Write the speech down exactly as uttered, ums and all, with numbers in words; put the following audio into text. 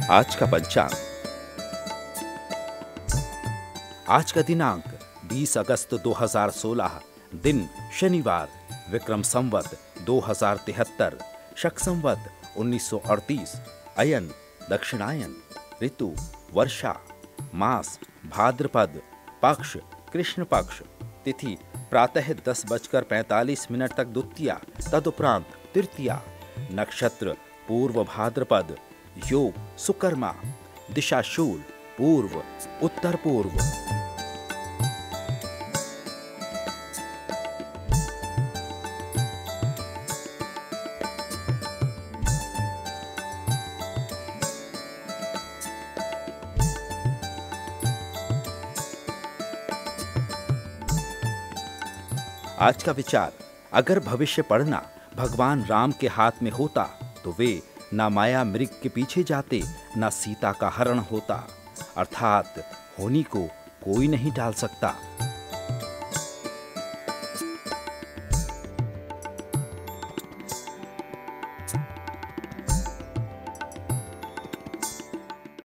आज का पंचांग। आज का दिनांक बीस अगस्त दो हज़ार सोलह, दिन शनिवार, विक्रम संवत दो हज़ार तिहत्तर, शक संवत उन्नीस सौ अड़तीस, अयन दक्षिणायन, ऋतु वर्षा, मास भाद्रपद, पक्ष कृष्ण पक्ष, तिथि प्रातः दस बजकर पैंतालीस मिनट तक द्वितीया, तदुपरांत तृतीया, नक्षत्र पूर्व भाद्रपद, योग सुकर्मा, दिशा शूल, पूर्व उत्तर पूर्व। आज का विचार, अगर भविष्य पढ़ना भगवान राम के हाथ में होता तो वे ना माया मृग के पीछे जाते, ना सीता का हरण होता। अर्थात होनी को कोई नहीं टाल सकता।